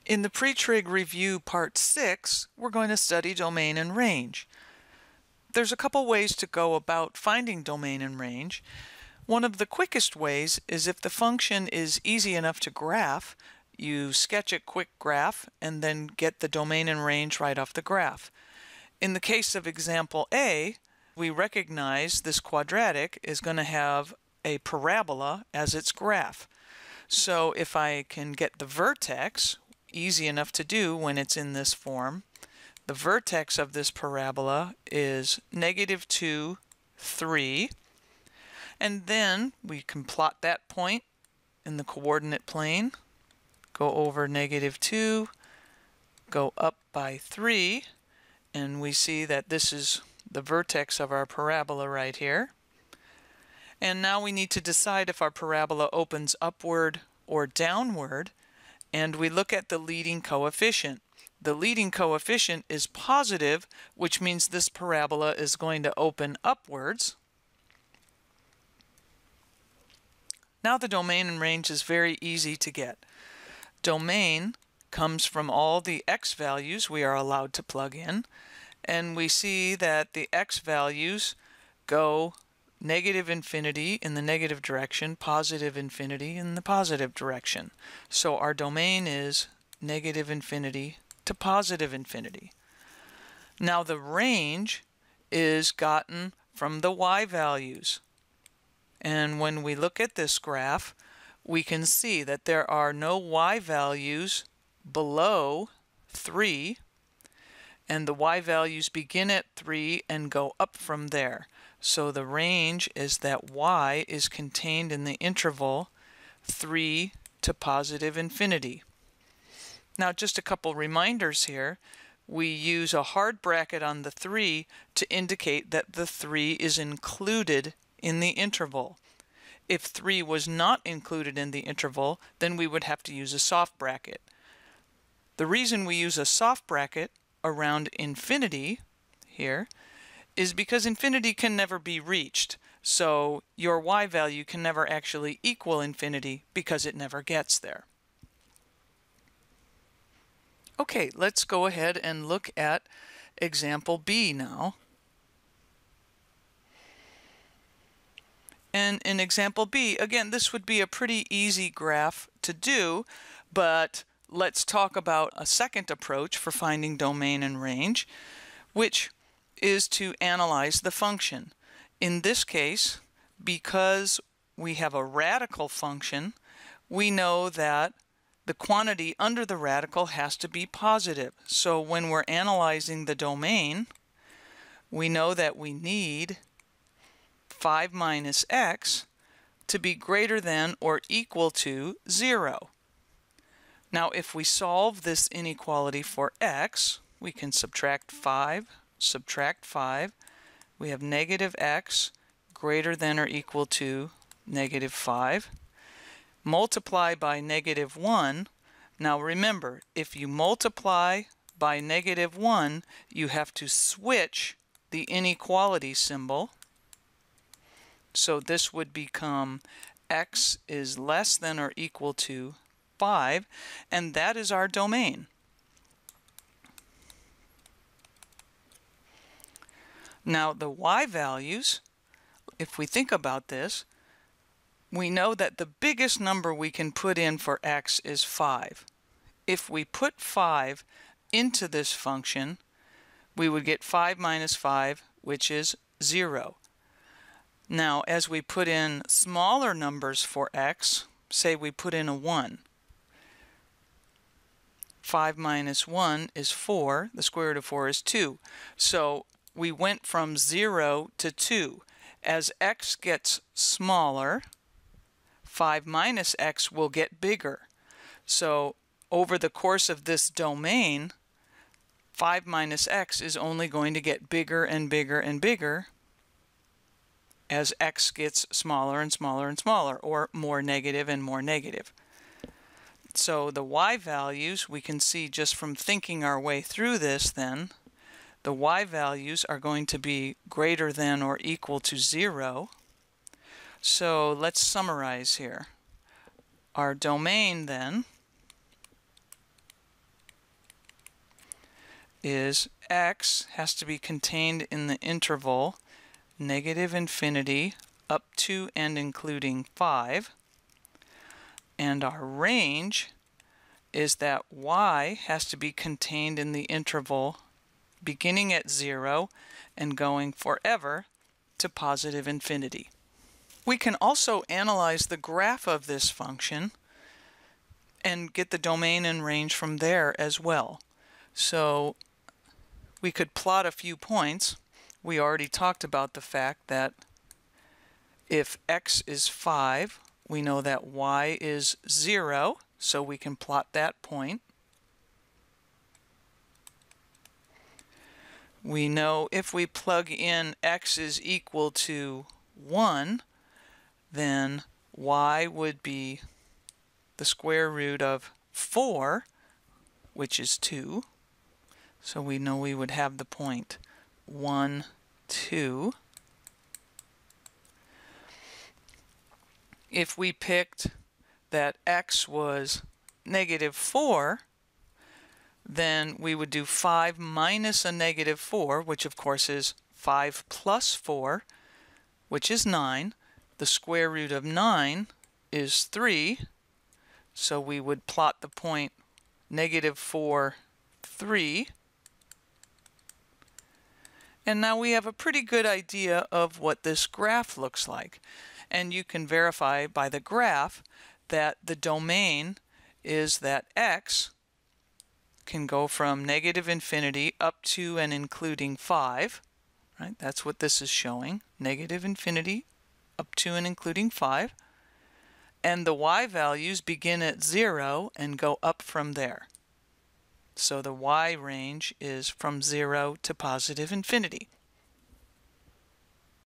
In the PreTrig review part 6, we're going to study domain and range. There's a couple ways to go about finding domain and range. One of the quickest ways is if the function is easy enough to graph, you sketch a quick graph and then get the domain and range right off the graph. In the case of example A, we recognize this quadratic is going to have a parabola as its graph. So if I can get the vertex, easy enough to do when it's in this form, the vertex of this parabola is -2, 3, and then we can plot that point in the coordinate plane, go over -2, go up by 3, and we see that this is the vertex of our parabola right here. And now we need to decide if our parabola opens upward or downward, and we look at the leading coefficient. The leading coefficient is positive, which means this parabola is going to open upwards. Now the domain and range is very easy to get. Domain comes from all the x values we are allowed to plug in, and we see that the x values go -infinity in the negative direction, +infinity in the positive direction. So our domain is -infinity to +infinity. Now the range is gotten from the y values. And when we look at this graph, we can see that there are no y values below 3, and the y values begin at 3 and go up from there. So the range is that y is contained in the interval 3 to +infinity. Now just a couple reminders here. We use a hard bracket on the 3 to indicate that the 3 is included in the interval. If 3 was not included in the interval, then we would have to use a soft bracket. The reason we use a soft bracket around infinity here is because infinity can never be reached. So your y value can never actually equal infinity because it never gets there. Okay, let's go ahead and look at example B now. And in example B, again, this would be a pretty easy graph to do, but let's talk about a second approach for finding domain and range, which is to analyze the function. In this case, because we have a radical function, we know that the quantity under the radical has to be positive. So when we're analyzing the domain, we know that we need 5 minus x to be greater than or equal to 0. Now if we solve this inequality for x, we can subtract 5, we have -x greater than or equal to -5. Multiply by -1. Now remember, if you multiply by -1, you have to switch the inequality symbol. So this would become x is less than or equal to 5, and that is our domain. Now the y values, if we think about this, we know that the biggest number we can put in for x is 5. If we put 5 into this function, we would get 5 minus 5, which is 0. Now, as we put in smaller numbers for x, say we put in a 1. 5 minus 1 is 4. The square root of 4 is 2. So we went from 0 to 2. As x gets smaller, 5 minus x will get bigger. So over the course of this domain, 5 minus x is only going to get bigger and bigger and bigger as x gets smaller and smaller and smaller, or more negative and more negative. So the y values, we can see just from thinking our way through this then, the y values are going to be greater than or equal to 0. So let's summarize here. Our domain then is x has to be contained in the interval -infinity up to and including 5. And our range is that y has to be contained in the interval beginning at 0 and going forever to positive infinity. We can also analyze the graph of this function and get the domain and range from there as well. So we could plot a few points. We already talked about the fact that if x is 5, we know that y is 0, so we can plot that point. We know if we plug in x is equal to 1, then y would be the square root of 4, which is 2. So we know we would have the point 1, 2. If we picked that x was -4, then we would do 5 minus a -4, which of course is 5 plus 4, which is 9. The square root of 9 is 3, so we would plot the point -4, 3. And now we have a pretty good idea of what this graph looks like. And you can verify by the graph that the domain is that x can go from -infinity up to and including 5. Right? That's what this is showing, -infinity up to and including 5. And the y values begin at 0 and go up from there. So the y range is from 0 to positive infinity.